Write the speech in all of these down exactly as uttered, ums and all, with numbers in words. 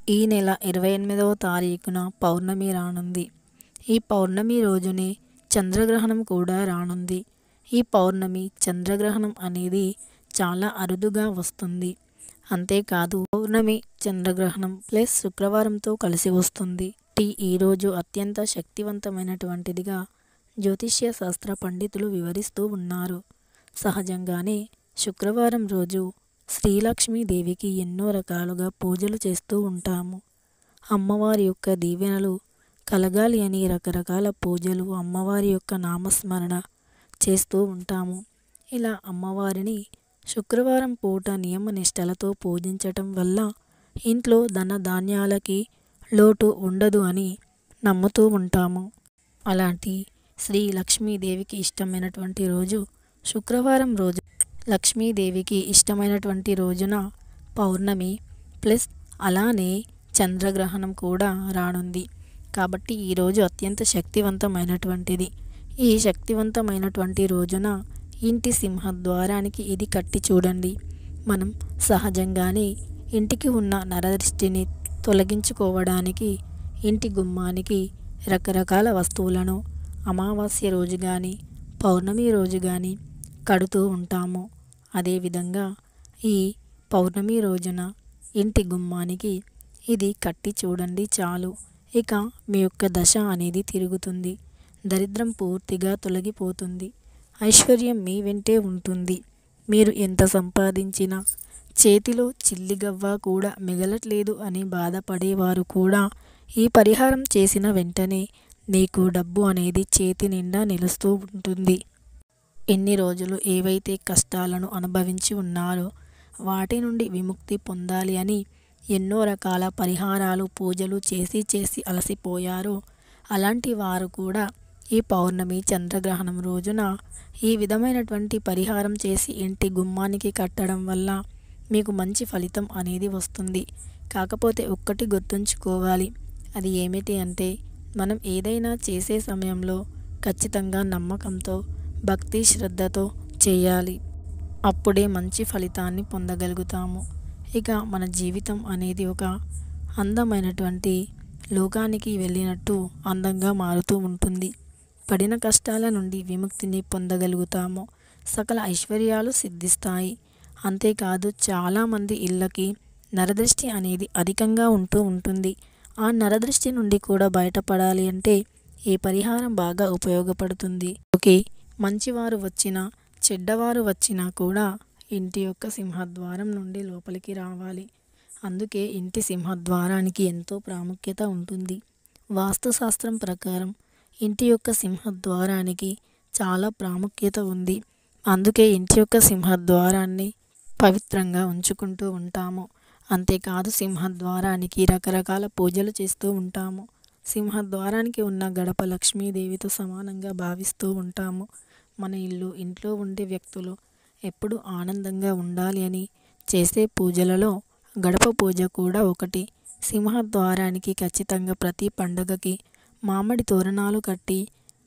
ఈ నెల ఇరవై ఎనిమిదవ తారీఖున పౌర్ణమి రానుంది. ఈ పౌర్ణమి రోజునే చంద్రగ్రహణం కూడా రానుంది. ఈ పౌర్ణమి చంద్రగ్రహణం అనేది చాలా అరుదుగా వస్తుంది. అంతేకాదు పౌర్ణమి చంద్రగ్రహణం ప్లస్ శుక్రవారంతో కలిసి వస్తుంది. ఈరోజు అత్యంత శక్తివంతమైనటువంటిదిగా జ్యోతిష్య శాస్త్ర పండితులు వివరిస్తూ ఉన్నారు. సహజంగానే శుక్రవారం రోజు శ్రీలక్ష్మీదేవికి ఎన్నో రకాలుగా పూజలు చేస్తూ ఉంటాము. అమ్మవారి యొక్క దీవెనలు కలగాలి అని రకరకాల పూజలు, అమ్మవారి యొక్క నామస్మరణ చేస్తూ ఉంటాము. ఇలా అమ్మవారిని శుక్రవారం పూట నియమ నిష్టలతో పూజించటం వల్ల ఇంట్లో ధన ధాన్యాలకి లోటు ఉండదు అని నమ్ముతూ ఉంటాము. అలాంటి శ్రీ లక్ష్మీదేవికి ఇష్టమైనటువంటి రోజు శుక్రవారం రోజు. లక్ష్మీదేవికి ఇష్టమైనటువంటి రోజున పౌర్ణమి ప్లస్ అలానే చంద్రగ్రహణం కూడా రానుంది. కాబట్టి ఈరోజు అత్యంత శక్తివంతమైనటువంటిది. ఈ శక్తివంతమైనటువంటి రోజున ఇంటి సింహద్వారానికి ఇది కట్టి చూడండి. మనం సహజంగానే ఇంటికి ఉన్న నరదృష్టిని తొలగించుకోవడానికి ఇంటి గుమ్మానికి రకరకాల వస్తువులను అమావాస్య రోజు కానీ పౌర్ణమి రోజు కానీ కడుతూ ఉంటాము. అదేవిధంగా ఈ పౌర్ణమి రోజున ఇంటి గుమ్మానికి ఇది కట్టి చూడండి చాలు. ఇక మీ యొక్క దశ అనేది తిరుగుతుంది. దరిద్రం పూర్తిగా తొలగిపోతుంది. ఐశ్వర్యం మీ వెంటే ఉంటుంది. మీరు ఎంత సంపాదించినా చేతిలో చిల్లిగవ్వ కూడా మిగలట్లేదు అని బాధపడేవారు కూడా ఈ పరిహారం చేసిన వెంటనే మీకు డబ్బు అనేది చేతి నిండా నిలుస్తూ ఉంటుంది. ఎన్ని రోజులు ఏవైతే కష్టాలను అనుభవించి ఉన్నారో వాటి నుండి విముక్తి పొందాలి అని ఎన్నో రకాల పరిహారాలు పూజలు చేసి చేసి అలసిపోయారో అలాంటి వారు కూడా ఈ పౌర్ణమి చంద్రగ్రహణం రోజున ఈ విధమైనటువంటి పరిహారం చేసి ఇంటి గుమ్మానికి కట్టడం వల్ల మీకు మంచి ఫలితం అనేది వస్తుంది. కాకపోతే ఒక్కటి గుర్తుంచుకోవాలి. అది ఏమిటి అంటే మనం ఏదైనా చేసే సమయంలో ఖచ్చితంగా నమ్మకంతో భక్తి శ్రద్ధతో చేయాలి. అప్పుడే మంచి ఫలితాన్ని పొందగలుగుతాము. ఇక మన జీవితం అనేది ఒక అందమైనటువంటి లోకానికి వెళ్ళినట్టు అందంగా మారుతూ ఉంటుంది. పడిన కష్టాల నుండి విముక్తిని పొందగలుగుతాము. సకల ఐశ్వర్యాలు సిద్ధిస్తాయి. అంతేకాదు చాలామంది ఇళ్ళకి నరదృష్టి అనేది అధికంగా ఉంటూ ఉంటుంది. ఆ నరదృష్టి నుండి కూడా బయటపడాలి అంటే ఈ పరిహారం బాగా ఉపయోగపడుతుంది. ఓకే, మంచివారు వచ్చినా చెడ్డవారు వచ్చినా కూడా ఇంటి యొక్క సింహద్వారం నుండి లోపలికి రావాలి. అందుకే ఇంటి సింహద్వారానికి ఎంతో ప్రాముఖ్యత ఉంటుంది. వాస్తుశాస్త్రం ప్రకారం ఇంటి యొక్క సింహద్వారానికి చాలా ప్రాముఖ్యత ఉంది. అందుకే ఇంటి యొక్క సింహద్వారాన్ని పవిత్రంగా ఉంచుకుంటూ ఉంటాము. అంతేకాదు సింహద్వారానికి రకరకాల పూజలు చేస్తూ ఉంటాము. సింహద్వారానికి ఉన్న గడప లక్ష్మీదేవితో సమానంగా భావిస్తూ ఉంటాము. మన ఇల్లు ఇంట్లో ఉండే వ్యక్తులు ఎప్పుడు ఆనందంగా ఉండాలి అని చేసే పూజలలో గడప పూజ కూడా ఒకటి. సింహద్వారానికి ఖచ్చితంగా ప్రతి పండుగకి మామిడి తోరణాలు కట్టి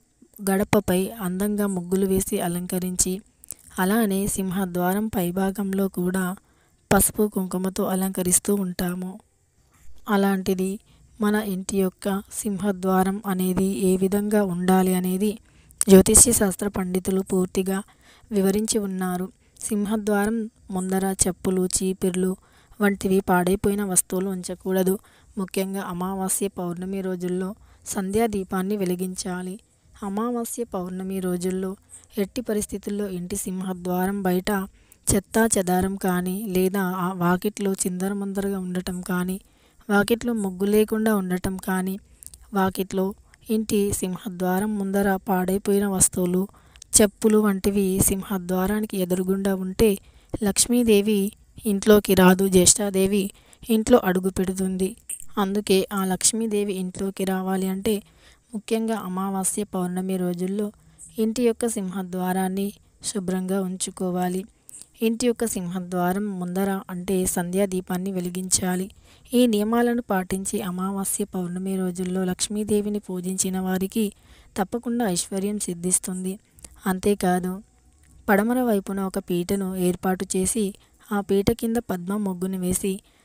గడపపై అందంగా ముగ్గులు వేసి అలంకరించి అలానే సింహద్వారం పైభాగంలో కూడా పసుపు కుంకుమతో అలంకరిస్తూ ఉంటాము. అలాంటిది మన ఇంటి యొక్క సింహద్వారం అనేది ఏ విధంగా ఉండాలి అనేది జ్యోతిష్య శాస్త్ర పండితులు పూర్తిగా వివరించి ఉన్నారు. సింహద్వారం ముందర చెప్పులు చీపిర్లు వంటివి పాడైపోయిన వస్తువులు ఉంచకూడదు. ముఖ్యంగా అమావాస్య పౌర్ణమి రోజుల్లో సంధ్యా దీపాన్ని వెలిగించాలి. అమావాస్య పౌర్ణమి రోజుల్లో ఎట్టి పరిస్థితుల్లో ఇంటి సింహద్వారం బయట చెత్తా చెదారం కానీ లేదా ఆ వాకిట్లో చిందరమందరగా ఉండటం కానీ వాకిట్లో ముగ్గు లేకుండా ఉండటం కానీ వాకిట్లో ఇంటి సింహద్వారం ముందర పాడైపోయిన వస్తువులు చెప్పులు వంటివి సింహద్వారానికి ఎదురుగుండా ఉంటే లక్ష్మీదేవి ఇంట్లోకి రాదు, జ్యేష్ఠాదేవి ఇంట్లో అడుగు పెడుతుంది. అందుకే ఆ లక్ష్మీదేవి ఇంట్లోకి రావాలి అంటే ముఖ్యంగా అమావాస్య పౌర్ణమి రోజుల్లో ఇంటి యొక్క సింహద్వారాన్ని శుభ్రంగా ఉంచుకోవాలి. ఇంటి యొక్క సింహద్వారం ముందర అంటే సంధ్యా దీపాన్ని వెలిగించాలి. ఈ నియమాలను పాటించి అమావాస్య పౌర్ణమి రోజుల్లో లక్ష్మీదేవిని పూజించిన వారికి తప్పకుండా ఐశ్వర్యం సిద్ధిస్తుంది. అంతేకాదు పడమర వైపున ఒక పీటను ఏర్పాటు చేసి ఆ పీట కింద పద్మ ముగ్గును వేసి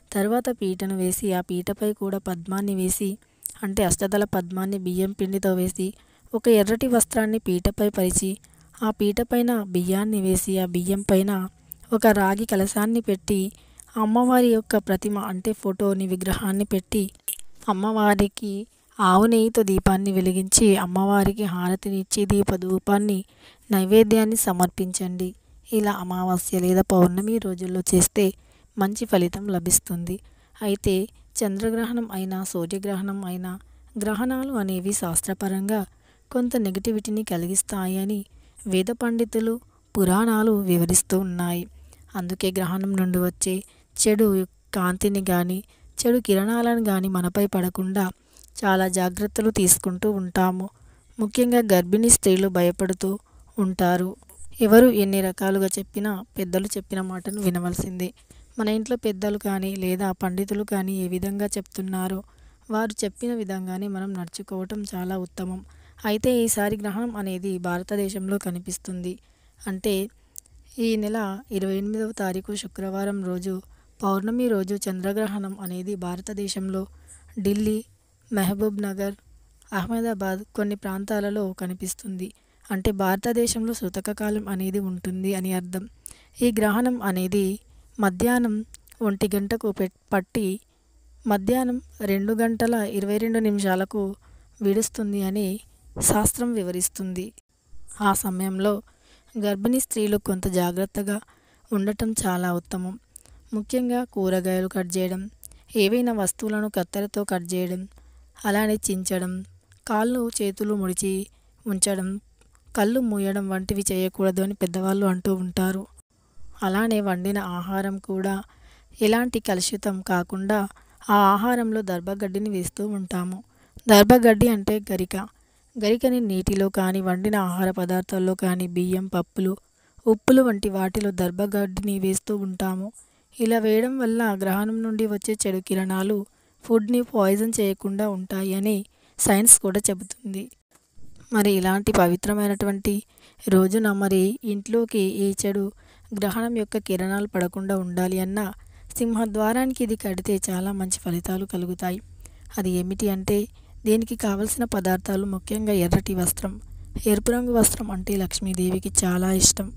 తర్వాత పీటను వేసి ఆ పీటపై కూడా పద్మాన్ని వేసి, అంటే అష్టదళ పద్మాన్ని బియ్యం పిండితో వేసి ఒక ఎర్రటి వస్త్రాన్ని పీటపై పరిచి ఆ పీట పైన బియ్యాన్ని వేసి ఆ బియ్యం పైన ఒక రాగి కలశాన్ని పెట్టి అమ్మవారి యొక్క ప్రతిమ అంటే ఫోటోని విగ్రహాన్ని పెట్టి అమ్మవారికి ఆవు నెయ్యితో దీపాన్ని వెలిగించి అమ్మవారికి హారతినిచ్చి దీపధూపాన్ని నైవేద్యాన్ని సమర్పించండి. ఇలా అమావాస్య లేదా పౌర్ణమి రోజుల్లో చేస్తే మంచి ఫలితం లభిస్తుంది. అయితే చంద్రగ్రహణం అయినా సూర్యగ్రహణం అయినా గ్రహణాలు అనేవి శాస్త్రపరంగా కొంత నెగిటివిటీని కలిగిస్తాయి అని వేద పండితులు పురాణాలు వివరిస్తూ ఉన్నాయి. అందుకే గ్రహణం నుండి వచ్చే చెడు కాంతిని కానీ చెడు కిరణాలను కానీ మనపై పడకుండా చాలా జాగ్రత్తలు తీసుకుంటూ ఉంటాము. ముఖ్యంగా గర్భిణీ స్త్రీలు భయపడుతూ ఉంటారు. ఎవరు ఎన్ని రకాలుగా చెప్పినా పెద్దలు చెప్పిన మాటను వినవలసిందే. మన ఇంట్లో పెద్దలు కానీ లేదా పండితులు కానీ ఏ విధంగా చెప్తున్నారో వారు చెప్పిన విధంగానే మనం నడుచుకోవటం చాలా ఉత్తమం. అయితే ఈసారి గ్రహణం అనేది భారతదేశంలో కనిపిస్తుంది. అంటే ఈ నెల ఇరవై ఎనిమిదవ తారీఖు శుక్రవారం రోజు పౌర్ణమి రోజు చంద్రగ్రహణం అనేది భారతదేశంలో ఢిల్లీ, మహబూబ్ నగర్, అహ్మదాబాద్ కొన్ని ప్రాంతాలలో కనిపిస్తుంది. అంటే భారతదేశంలో సూతక కాలం అనేది ఉంటుంది అని అర్థం. ఈ గ్రహణం అనేది మధ్యాహ్నం ఒంటి గంటకు పట్టి మధ్యాహ్నం రెండు గంటల ఇరవై రెండు నిమిషాలకు విడుస్తుంది అని శాస్త్రం వివరిస్తుంది. ఆ సమయంలో గర్భిణీ స్త్రీలు కొంత జాగ్రత్తగా ఉండటం చాలా ఉత్తమం. ముఖ్యంగా కూరగాయలు కట్ చేయడం, ఏవైనా వస్తువులను కత్తెరతో కట్ చేయడం, అలానే చించడం, కాళ్ళు చేతులు ముడిచి ఉంచడం, కళ్ళు మూయడం వంటివి చేయకూడదు అని పెద్దవాళ్ళు అంటూ ఉంటారు. అలానే వండిన ఆహారం కూడా ఎలాంటి కలుషితం కాకుండా ఆ ఆహారంలో దర్భగడ్డిని వేస్తూ ఉంటాము. దర్భగడ్డి అంటే గరిక. గరికని నీటిలో కానీ వండిన ఆహార పదార్థాల్లో కానీ బియ్యం, పప్పులు, ఉప్పులు వంటి వాటిలో దర్భగడ్డిని వేస్తూ ఉంటాము. ఇలా వేయడం వల్ల గ్రహణం నుండి వచ్చే చెడు కిరణాలు ఫుడ్ని పాయిజన్ చేయకుండా ఉంటాయి అని సైన్స్ కూడా చెబుతుంది. మరి ఇలాంటి పవిత్రమైనటువంటి రోజున మరి ఇంట్లోకి ఈ చెడు గ్రహణం యొక్క కిరణాలు పడకుండా ఉండాలి అన్న సింహద్వారానికి ఇది కడితే చాలా మంచి ఫలితాలు కలుగుతాయి. అది ఏమిటి అంటే దీనికి కావలసిన పదార్థాలు ముఖ్యంగా ఎర్రటి వస్త్రం. ఎరుపు రంగు వస్త్రం అంటే లక్ష్మీదేవికి చాలా ఇష్టం.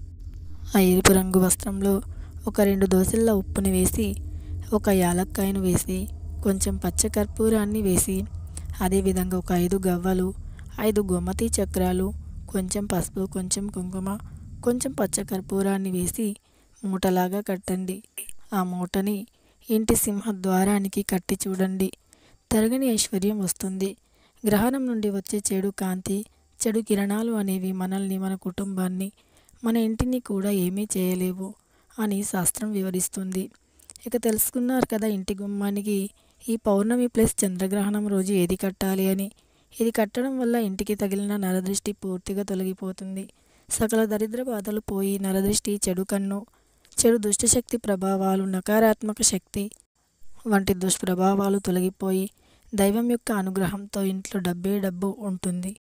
ఆ ఎరుపు రంగు వస్త్రంలో ఒక రెండు దోసెల ఉప్పుని వేసి, ఒక యాలక్కాయను వేసి, కొంచెం పచ్చకర్పూరాన్ని వేసి, అదేవిధంగా ఒక ఐదు గవ్వలు, ఐదు గోమతి చక్రాలు, కొంచెం పసుపు, కొంచెం కుంకుమ, కొంచెం పచ్చకర్పూరాన్ని వేసి మూటలాగా కట్టండి. ఆ మూటని ఇంటి సింహద్వారానికి కట్టి చూడండి. తరగని ఐశ్వర్యం వస్తుంది. గ్రహణం నుండి వచ్చే చెడు కాంతి, చెడు కిరణాలు అనేవి మనల్ని, మన కుటుంబాన్ని, మన ఇంటిని కూడా ఏమీ చేయలేవు అని శాస్త్రం వివరిస్తుంది. ఇక తెలుసుకున్నారు కదా ఇంటి గుమ్మానికి ఈ పౌర్ణమి ప్లస్ చంద్రగ్రహణం రోజు ఏది కట్టాలి అని. ఇది కట్టడం వల్ల ఇంటికి తగిలిన నరదృష్టి పూర్తిగా తొలగిపోతుంది. సకల దరిద్ర బాధలు పోయి నరదృష్టి, చెడు కన్ను, చెడు దుష్టశక్తి ప్రభావాలు, నకారాత్మక శక్తి వంటి దుష్ప్రభావాలు తొలగిపోయి దైవం యొక్క అనుగ్రహంతో ఇంట్లో డబ్బే డబ్బు ఉంటుంది.